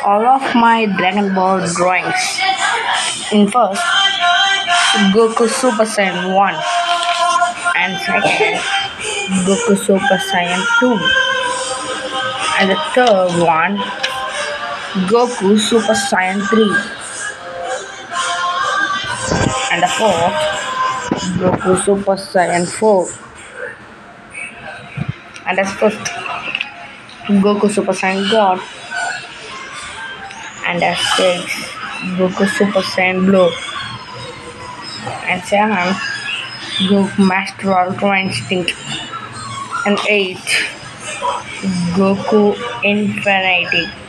all of my Dragon Ball drawings. In first, Goku Super Saiyan 1, and second, Goku Super Saiyan 2, and the third one, Goku Super Saiyan 3, and the fourth, Goku Super Saiyan 4, and the fifth, Goku Super Saiyan God, and the sixth, Goku Super Saiyan Blue, and seven, Goku Master Ultra Instinct, and eight, Goku Infinity.